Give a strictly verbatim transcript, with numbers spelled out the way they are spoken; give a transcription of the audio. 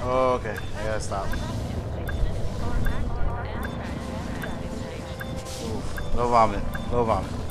Oh, okay. I gotta stop. Oof. No vomit. No vomit.